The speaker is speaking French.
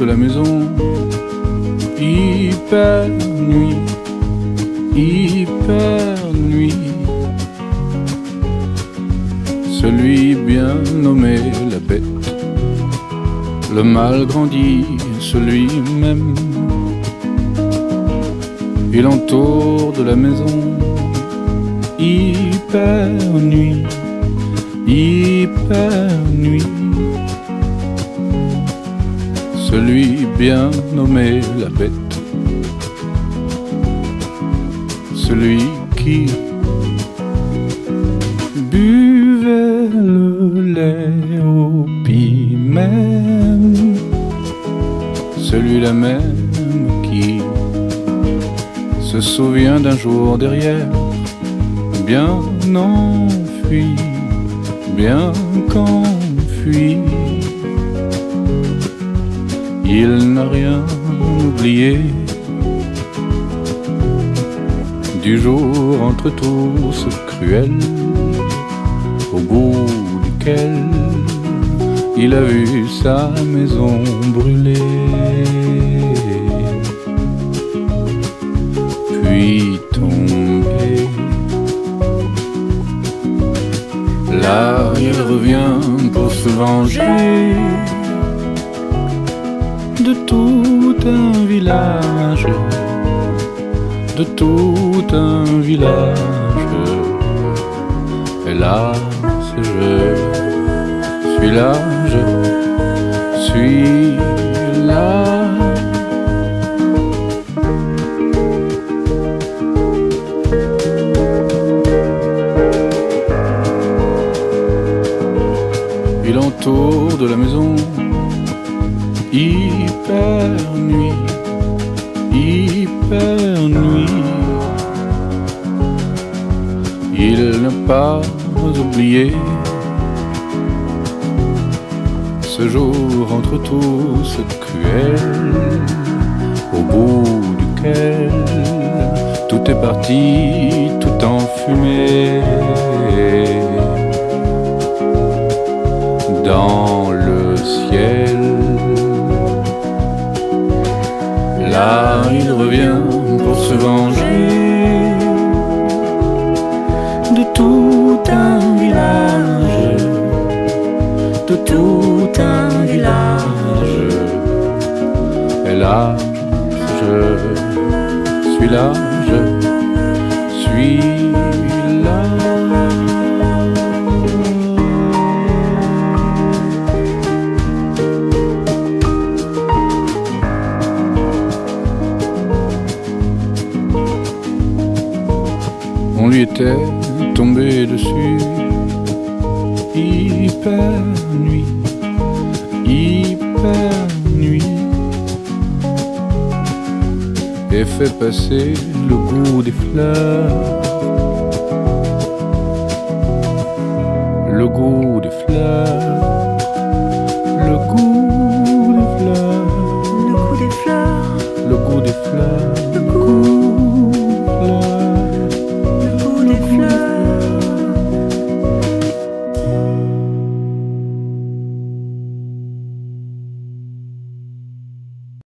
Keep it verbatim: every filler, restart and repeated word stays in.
la maison. Hyper nuit, hyper nuit. Celui bien nommé la bête, le mal grandit, celui même. Il entoure de la maison. Hyper nuit, hyper nuit. Celui bien nommé la bête, celui qui buvait le lait au piment, celui-là même qui se souvient d'un jour derrière, bien enfui, bien qu'enfui. Il n'a rien oublié du jour entre tous cruel, au bout duquel il a vu sa maison brûler. Puis tomber. Là il revient pour se venger de tout un village, de tout un village. Hélas, je suis là, je suis là. Il entoure de la maison. Hyper nuit, hyper nuit. Il n'a pas oublié ce jour entre tous cruel, au bout duquel tout est parti, tout en fumée. Dans le ciel, là il revient pour se venger de tout un village, de tout un village. Et là, je suis là, je suis là. On lui était tombé dessus. Hyper nuit, hyper nuit. Et fait passer le goût des fleurs, le goût des fleurs.